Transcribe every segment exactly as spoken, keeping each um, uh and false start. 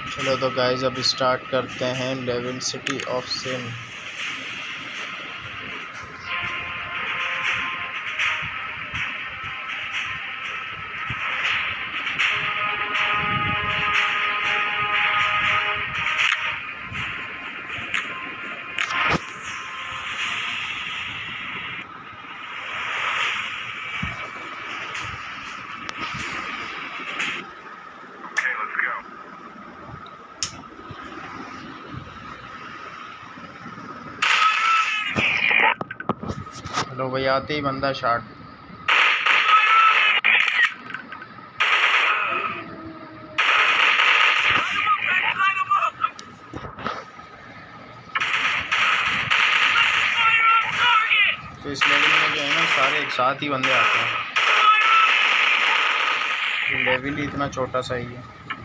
चलो तो गाइस अब स्टार्ट करते हैं लेविन सिटी ऑफ सिन। हेलो भाई, आते ही बंदा शॉट। तो इस लेवल में जो है ना सारे एक साथ ही बंदे आते हैं। लेवल ही इतना छोटा सा ही है।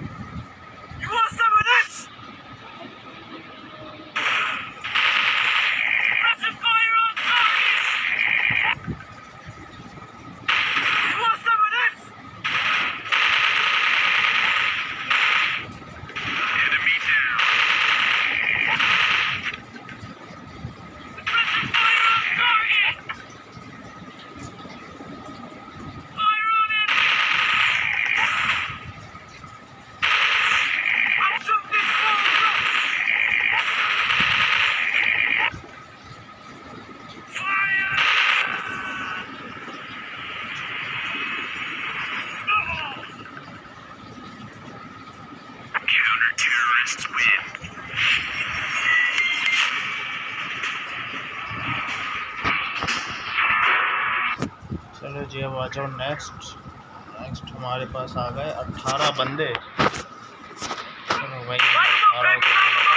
चलो जी, अब आ जाओ नेक्स्ट। नेक्स्ट हमारे पास आ गए अट्ठारह बंदे। चलो भाई, अट्ठारह को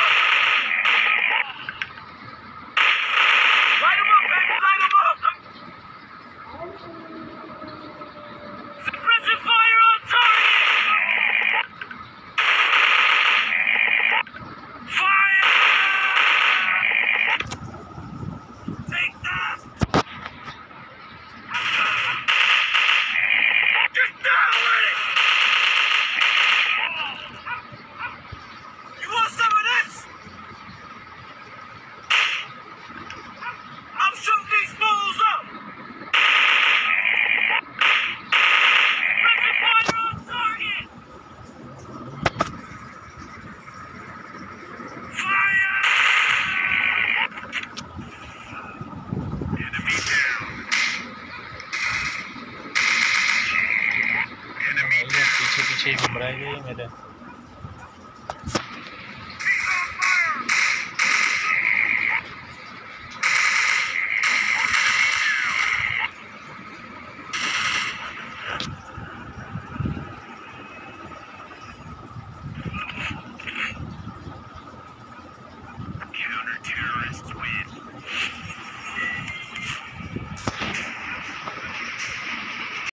पीछे पीछे घूम रहा है ये मेरे।